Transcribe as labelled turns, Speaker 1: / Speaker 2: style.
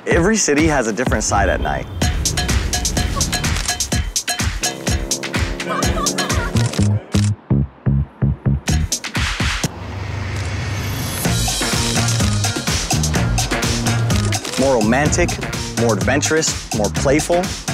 Speaker 1: Every city has a different side at night. More romantic, more adventurous, more playful.